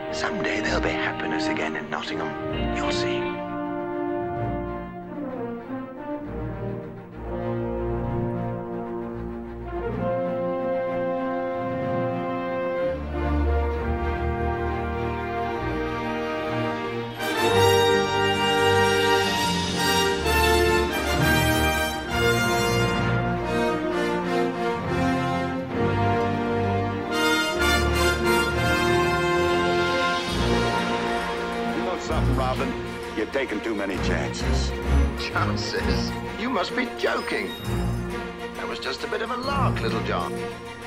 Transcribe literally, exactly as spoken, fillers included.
Someday there'll be happiness again in Nottingham. You'll see. Robin, you've taken too many chances. Chances? You must be joking. That was just a bit of a lark, Little John.